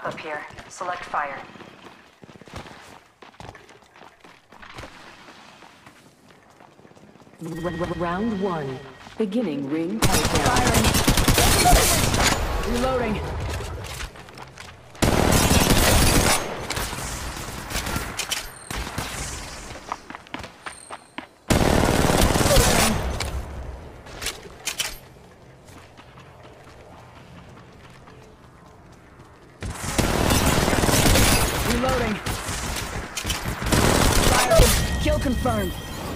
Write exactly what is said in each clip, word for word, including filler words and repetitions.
pop-up here. Select fire. Round one. Beginning ring countdown. Firing. Reloading. Reloading. Firing. Kill confirmed.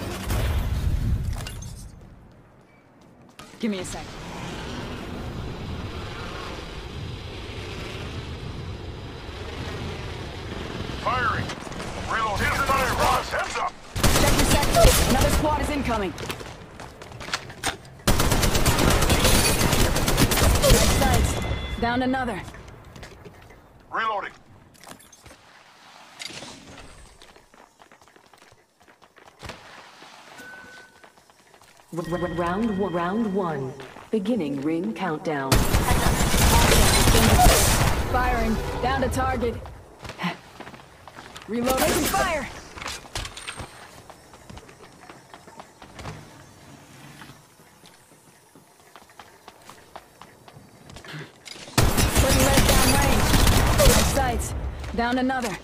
Give me a sec. Firing. Reload. Here's another Ross. Heads up. Check your sector. Another squad is incoming. Right sides. Down another. Reloading. Round one. Round one. Beginning ring countdown. Firing. Down to target. Reload. Taking fire. Putting lead down range. Right sights. Down another.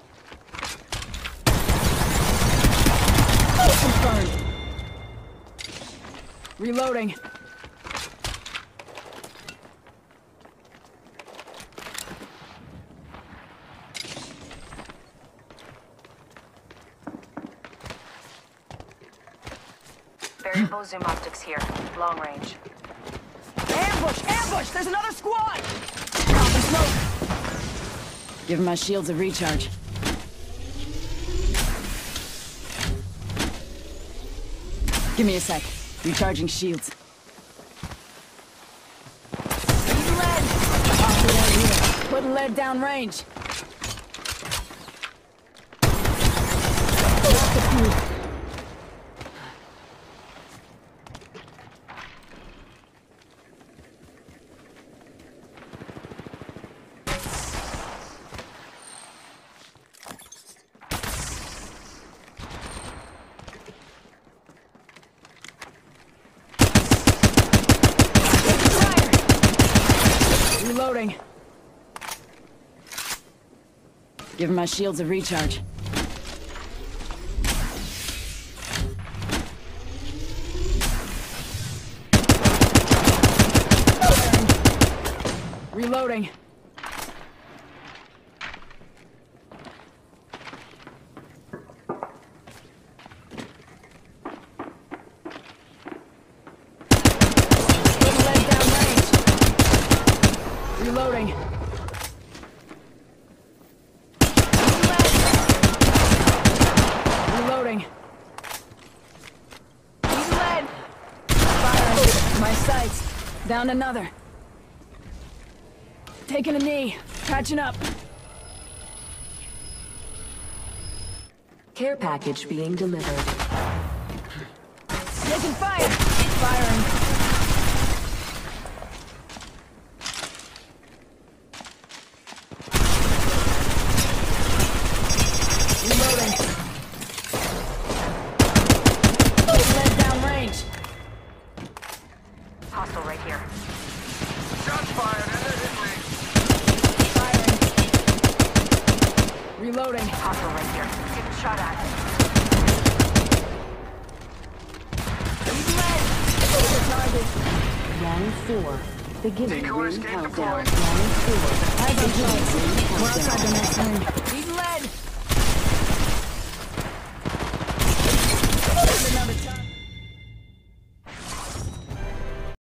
Confirmed. Reloading. Variable zoom optics here. Long range. Ambush! Ambush! There's another squad! Copy smoke! Give my shields a recharge. Give me a sec. Recharging shields. Use lead! Off the lead here. Put lead down range. Lock the fuse. Reloading. Give my shields a recharge. Reloading. Reloading. Reloading. He's lead. Firing. My sights. Down another. Taking a knee. Patching up. Care package being delivered. Taking fire. Firing. Hostile right here. Shots fired and they're hit me. Firing. Reloading. Hostile right here. Getting shot at. He's lead. Over target. Round four. Beginning Decoy ring escape countdown. deployed. Round four. I got Beginning ring We're outside the countdown. next ring. He's